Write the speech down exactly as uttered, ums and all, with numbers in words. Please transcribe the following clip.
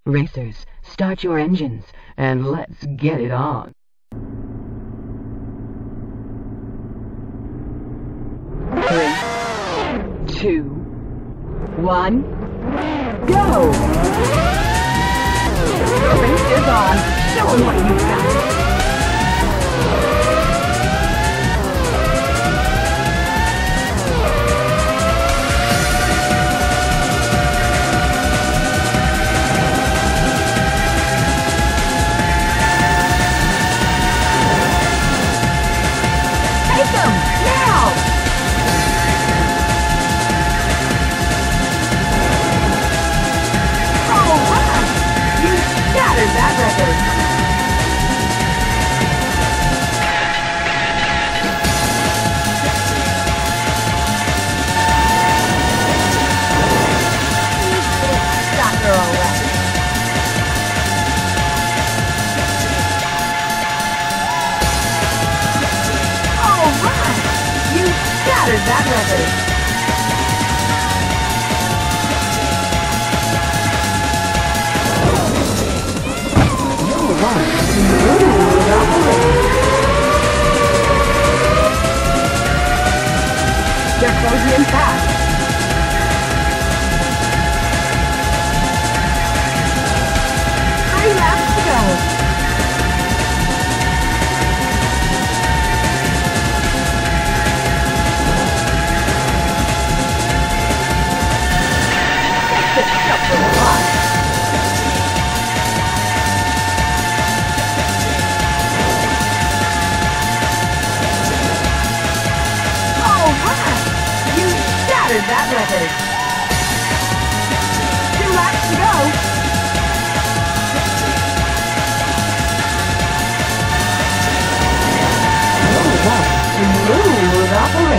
Racers, start your engines, and let's get it on. Three, two, one, go! The race is on. Show them what you've got. That record. Stop her already. All right, you shattered that record. They're closing in fast. Three laps to go. It's up for the lot. That record. Two laps to go. Oh, wow. Smooth operation.